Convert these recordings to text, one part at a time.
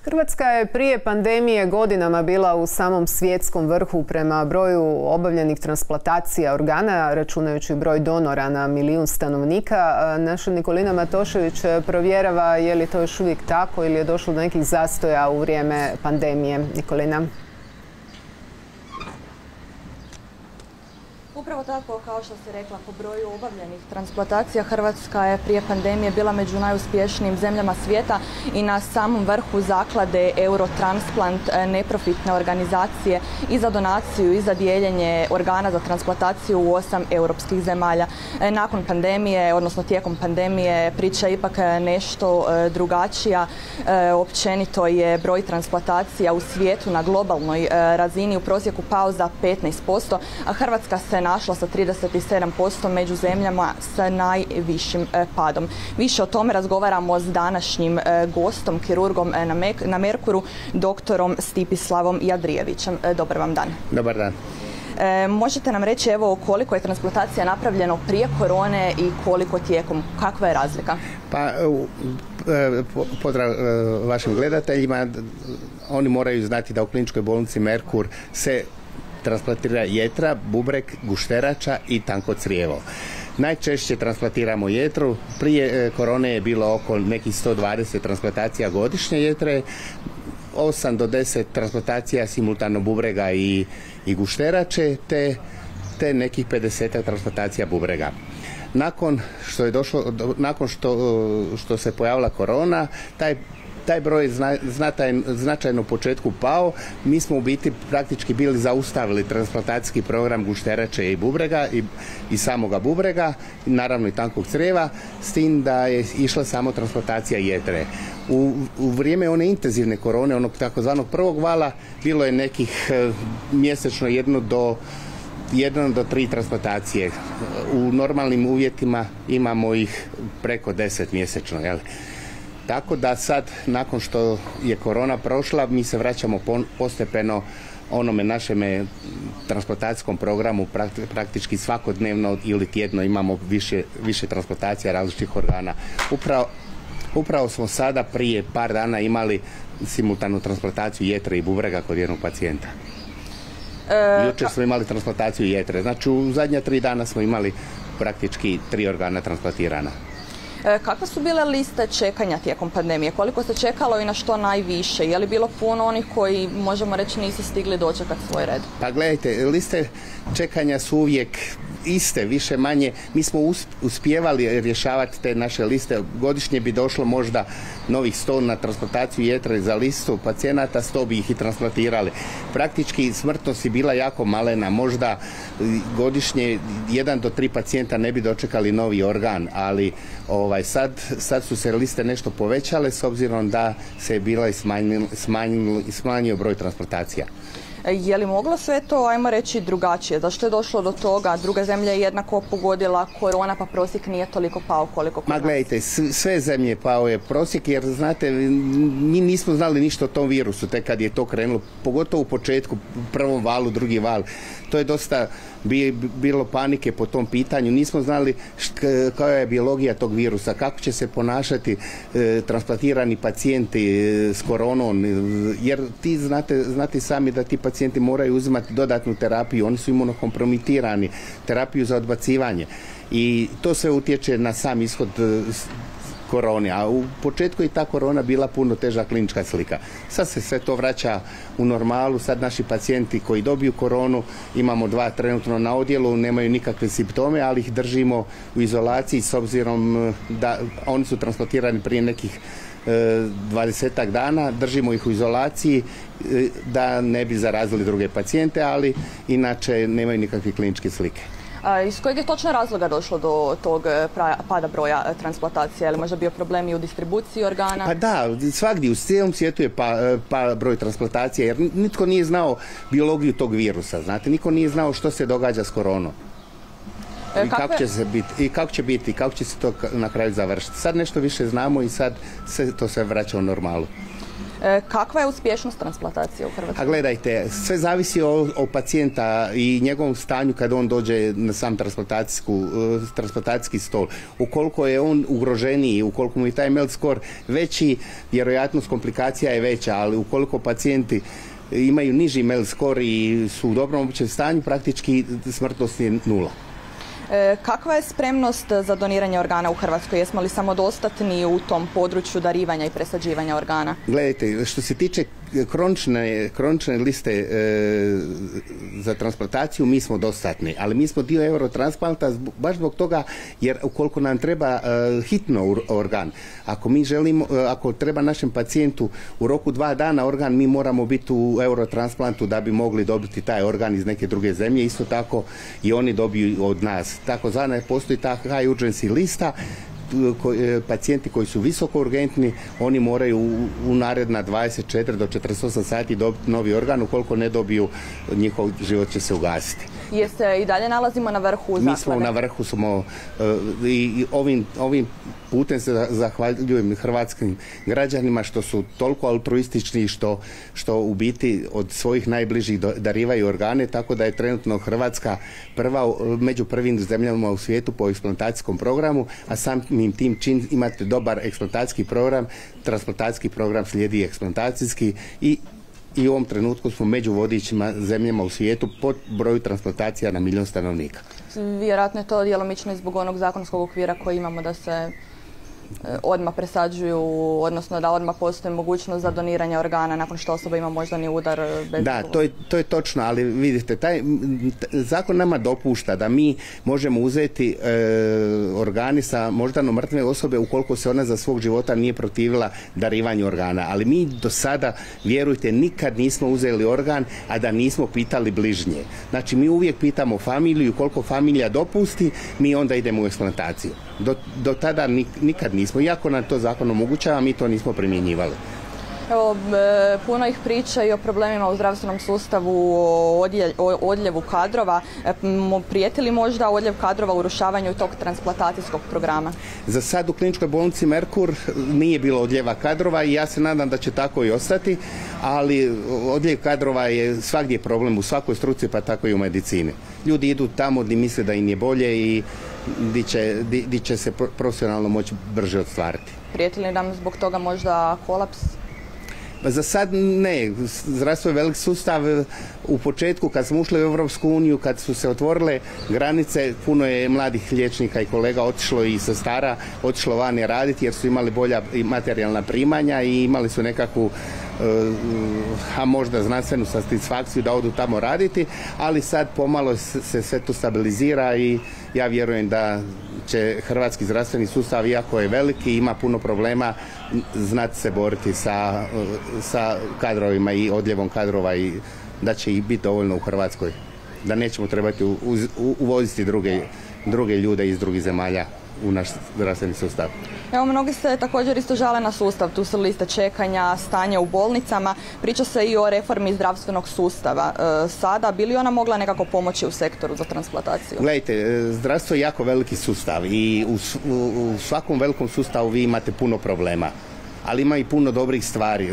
Hrvatska je prije pandemije godinama bila u samom svjetskom vrhu prema broju obavljenih transplantacija organa, računajući broj donora na 1 milijun stanovnika. Naša Nikolina Matošević provjerava je li to još uvijek tako ili je došlo do nekih zastoja u vrijeme pandemije. Nikolina. Upravo tako, kao što ste rekla, po broju obavljenih transplantacija Hrvatska je prije pandemije bila među najuspješnijim zemljama svijeta i na samom vrhu zaklade Eurotransplant, neprofitne organizacije i za donaciju i za dijeljenje organa za transplantaciju u 8 europskih zemalja. Nakon pandemije, odnosno tijekom pandemije, priča je ipak nešto drugačija. Općenito je broj transplantacija u svijetu na globalnoj razini u prosjeku pao za 15%, a Hrvatska se našla sa 37% među zemljama sa najvišim padom. Više o tome razgovaramo s današnjim gostom, kirurgom na Merkuru, doktorom Stipislavom Jadrijevićem. Dobar vam dan. Dobar dan. Možete nam reći evo koliko je transplantacija napravljeno prije korone i koliko tijekom? Kakva je razlika? Pa, pozdrav vašim gledateljima. Oni moraju znati da u kliničkoj bolnici Merkur se transplantira jetra, bubreg, gušterača i tanko crijevo. Najčešće transplantiramo jetru. Prije korone je bilo oko nekih 120 transplantacija godišnje jetre, 8 do 10 transplantacija simultano bubrega i gušterače, te nekih 50 transplantacija bubrega. Nakon što se pojavila korona, taj broj je značajno u početku pao. Mi smo u biti praktički bili zaustavili transplantacijski program gušterače i bubrega i samoga bubrega, naravno i tankog crijeva, s tim da je išla samo transplantacija jetre. U vrijeme one intenzivne korone, onog takozvanog prvog vala, bilo je nekih mjesečno 1 do 3 transplantacije. U normalnim uvjetima imamo ih preko 10 mjesečno, jel? Tako da sad, nakon što je korona prošla, mi se vraćamo postepeno onome našem transplantacijskom programu, praktički svakodnevno ili tjedno imamo više transplantacija različitih organa. Upravo smo sada prije par dana imali simultanu transplantaciju jetre i bubrega kod jednog pacijenta. Jučer smo imali transplantaciju jetre. Znači u zadnja 3 dana smo imali praktički 3 organa transplantirana. Kakve su bile liste čekanja tijekom pandemije? Koliko se čekalo i na što najviše? Je li bilo puno onih koji, možemo reći, nisu stigli dočekati svoj red? Pa gledajte, liste čekanja su uvijek iste, više manje. Mi smo uspijevali rješavati te naše liste. Godišnje bi došlo možda novih 100 na transplantaciju jetre za listu pacijenata, 100 bi ih i transplantirali. Praktički smrtnost je bila jako malena. Možda godišnje 1 do 3 pacijenta ne bi dočekali novi organ, ali sad su se liste nešto povećale s obzirom da se je bila i smanjio broj transplantacija. Je li moglo sve to, ajmo reći, drugačije? Zašto je došlo do toga? Druga zemlja je jednako pogodila korona, pa prosjek nije toliko pao koliko kod nas? Gledajte, sve zemlje pao je prosjek, jer znate, mi nismo znali ništa o tom virusu, tek kad je to krenulo, pogotovo u početku, prvom valu, drugi val. To je dosta bilo panike po tom pitanju. Nismo znali koja je biologija tog virusa, kako će se ponašati transplantirani pacijenti s koronom, jer ti znate sami da ti pacijenti moraju uzimati dodatnu terapiju, oni su imunokompromitirani, terapiju za odbacivanje i to sve utječe na sam ishod korone, a u početku je ta korona bila puno teža klinička slika. Sad se sve to vraća u normalu, sad naši pacijenti koji dobiju koronu, imamo 2 trenutno na odjelu, nemaju nikakve simptome, ali ih držimo u izolaciji s obzirom da oni su transplantirani prije nekih 20-ak dana, držimo ih u izolaciji da ne bi zarazili druge pacijente, ali inače nemaju nikakve kliničke slike. Iz kojeg je točno razloga došlo do tog pada broja transplantacija? Je li možda bio problem i u distribuciji organa? Pa da, svagdje u cijelom svijetu je pa broj transplantacija, jer nitko nije znao biologiju tog virusa, znate, niko nije znao što se događa s koronom. I kako će biti, kako će se to na kraju završiti. Sad nešto više znamo i sad to se vraća u normalu. Kakva je uspješnost transplantacije u Hrvatskoj? A gledajte, sve zavisi o pacijenta i njegovom stanju kad on dođe na sam transplantacijski stol. Ukoliko je on ugroženiji, ukoliko mu je taj MELD score veći, vjerojatnost komplikacija je veća, ali ukoliko pacijenti imaju niži MELD score i su u dobrom općem stanju, praktički smrtnost je 0. Kakva je spremnost za doniranje organa u Hrvatskoj? Jesmo li samodostatni u tom području darivanja i presađivanja organa? Gledajte, što se tiče kronične liste za transplantaciju, mi smo dostatni, ali mi smo dio Eurotransplanta baš zbog toga jer ukoliko nam treba hitno organ, ako treba našem pacijentu u roku 2 dana organ, mi moramo biti u Eurotransplantu da bi mogli dobiti taj organ iz neke druge zemlje, isto tako i oni dobiju od nas. Takozvana postoji ta high urgency lista, pacijenti koji su visoko urgentni, oni moraju u naredna 24 do 48 sati dobiti novi organ, ukoliko ne dobiju, njihov život će se ugasiti. Jeste i dalje nalazimo na vrhu zaklade? Mi smo na vrhu, i ovim putem se zahvaljujem hrvatskim građanima što su toliko altruistični, što u biti od svojih najbližih darivaju organe, tako da je trenutno Hrvatska među prvim zemljama u svijetu po eksplantacijskom programu, a samim tim čim imate dobar eksplantacijski program, transplantacijski program slijedi eksplantacijski i u ovom trenutku smo među vodećima zemljama u svijetu po broju transplantacija na 1 milijun stanovnika. Vjerojatno je to djelomično i zbog onog zakonskog okvira koji imamo da se odmah presađuju, odnosno da odmah postoji mogućnost za doniranje organa nakon što osoba ima moždani udar bez... Da, to je točno, ali vidite, taj zakon nama dopušta da mi možemo uzeti organe sa moždano mrtve osobe ukoliko se ona za svog života nije protivila darivanju organa. Ali mi do sada, vjerujte, nikad nismo uzeli organ, a da nismo pitali bližnje. Znači, mi uvijek pitamo familiju, ukoliko familija dopusti, mi onda idemo u eksplantaciju. Do tada nikad nismo. Iako nam to zakon omogućava, mi to nismo primjenjivali. Evo, puno ih priča i o problemima u zdravstvenom sustavu, o odljevu kadrova. Prijeti li možda odljev kadrova u urušavanju tog transplantacijskog programa? Za sad u kliničkoj bolnici Merkur nije bilo odljeva kadrova i ja se nadam da će tako i ostati, ali odljev kadrova je svagdje problem, u svakoj struci, pa tako i u medicini. Ljudi idu tamo gdje misle da im je bolje i gdje će se profesionalno moći brže ostvariti. Prijeti li nam zbog toga možda kolaps? Za sad ne. Zdravstvo je velik sustav. U početku kad smo ušli u Europsku uniju, kad su se otvorile granice, puno je mladih liječnika i kolega otišlo i sestara otišlo vani raditi jer su imali bolja materijalna primanja i imali su nekakvu a možda znanstvenu satisfakciju da odu tamo raditi, ali sad pomalo se sve to stabilizira i ja vjerujem da će hrvatski zdravstveni sustav, iako je veliki, ima puno problema, znati se boriti sa kadrovima i odljevom kadrova i da će ih biti dovoljno u Hrvatskoj. Da nećemo trebati uvoziti druge ljude iz drugih zemalja u naš zdravstveni sustav. Evo, mnogi se također isto žale na sustav, tu su liste čekanja, stanje u bolnicama, priča se i o reformi zdravstvenog sustava. Sada, bi li ona mogla nekako pomoći u sektoru za transplantaciju? Gledajte, zdravstvo je jako veliki sustav i u svakom velikom sustavu vi imate puno problema, ali ima i puno dobrih stvari.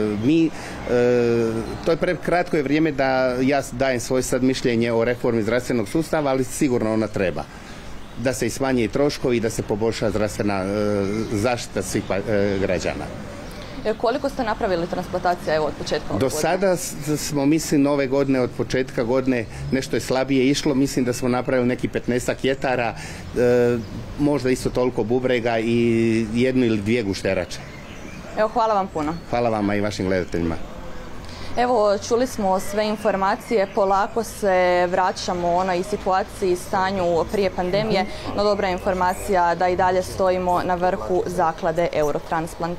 To je prekratko je vrijeme da ja dajem svoje sad mišljenje o reformi zdravstvenog sustava, ali sigurno ona treba. Da se i smanje troškovi i da se poboljša zdravstvena zaštita svih građana. Koliko ste napravili transplantacija od početka ove godine? Do sada smo, mislim, ove godine, od početka godine nešto je slabije išlo. Mislim da smo napravili neki 15 jetara, možda isto toliko bubrega i 1 ili 2 gušterače. Evo, hvala vam puno. Hvala vama i vašim gledateljima. Evo, čuli smo sve informacije, polako se vraćamo onoj situaciji, stanju prije pandemije, no dobra je informacija da i dalje stojimo na vrhu zaklade Eurotransplant.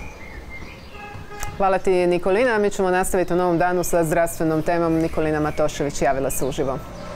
Hvala ti, Nikolina. Mi ćemo nastaviti u novom danu sa zdravstvenom temom. Nikolina Matošević javila se uživo.